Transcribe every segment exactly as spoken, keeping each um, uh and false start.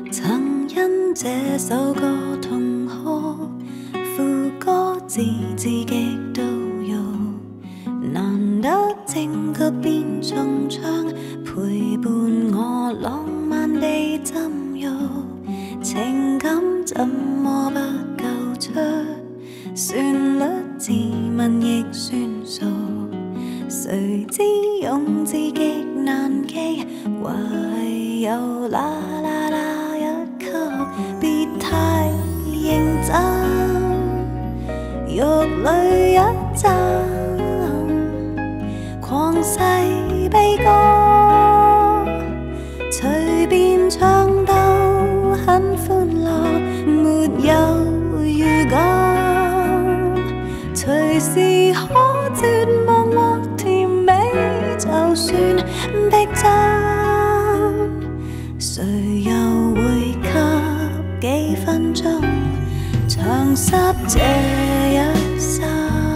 曾因這首歌痛哭，副歌字字極都肉，難得正確變重唱，陪伴我浪漫地浸浴，情感怎麼不夠出？旋律自問亦算數，誰知用字極難記，唯有啦啦啦一曲，別太認真，玉裏一針，狂逝悲歌，隨便唱到很歡樂，沒有預感，隨時可絕望或甜美，就算逼真，誰又會給幾分鐘唱濕這一生？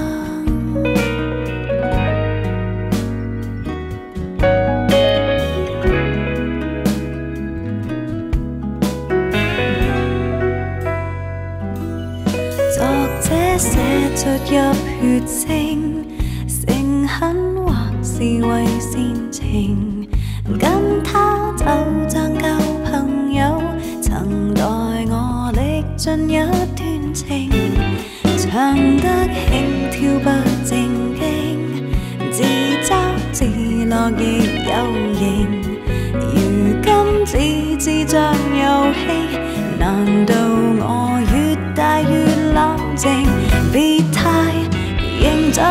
作者寫出入血性，誠懇或是為煽情，跟他就像舊朋友，曾代我歷盡一段情，唱得輕佻不正經，自嘲自樂亦有型，如今只知像遊戲，難道我越大越冷靜？別太認真，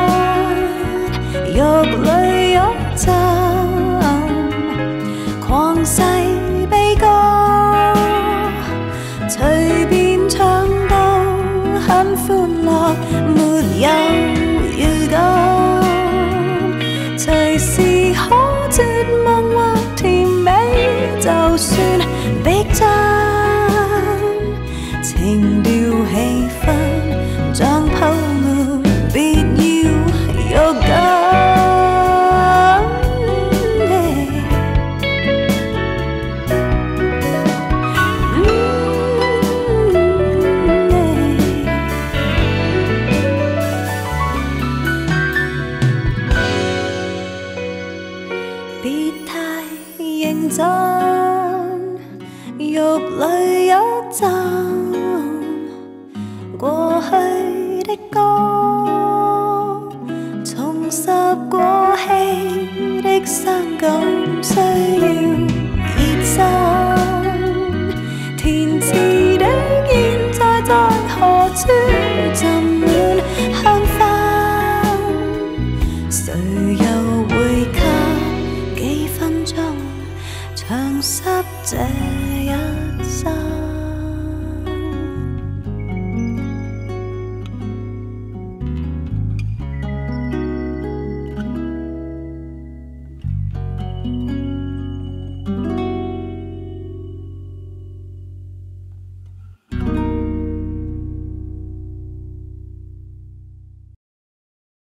玉裏有針，狂逝悲歌，隨便唱到很歡樂，沒有預感，隨時可絕望或甜美，就算逼真，情調氣氛像泡沫，別要肉緊。別太認真，玉裏有針，過去的歌，重拾過氣的傷感，需要熱身。填詞的現在在何處？浸滿香薰，誰又會給幾分鐘唱濕這一生？